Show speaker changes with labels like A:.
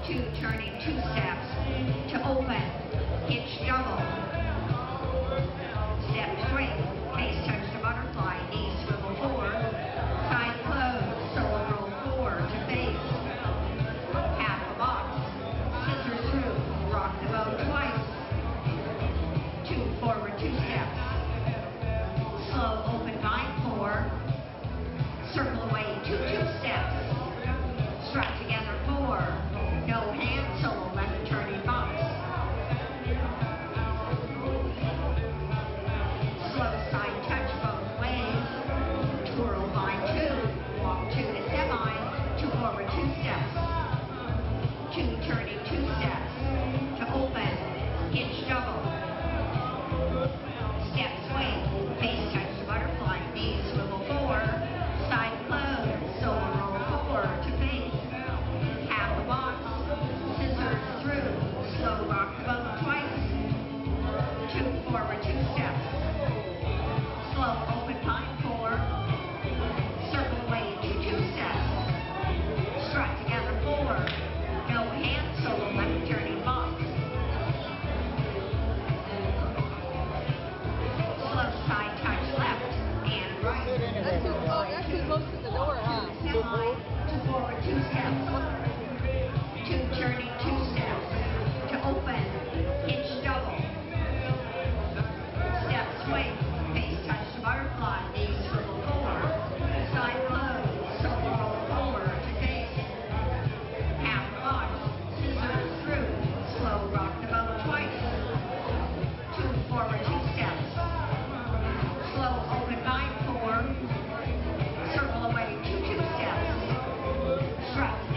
A: two turning, two steps to open, hitch double, step swing, face touch to butterfly, knee swivel forward, side close, solo roll forward to face, half a box, scissors through, rock the boat twice, two forward, two steps, slow open bind four, circle away, two steps, strut together four, no hand solo left turning box, slow side touch both ways, twirl bind two, walk two to semi, two forward two steps, two turning two steps, to open, hitch double, step swing, face touch to butterfly, knee swivel four, side close, solo roll forward to face, half a box, scissors through, slow rock the boat twice, two forward two steps, slow open pine four, circle away two steps, strut together four, no hand solo left turning box, slow side touch left and right.
B: That's too close to the door, huh?
A: Semi, two forward two steps, two turning two steps, to open, hitch double, step swing, face touch to butterfly, knee swivel forward, side close, solo roll forward to face, half box, scissors through, slow rock the boat twice, two forward two steps, slow open bind four, circle away two steps, strut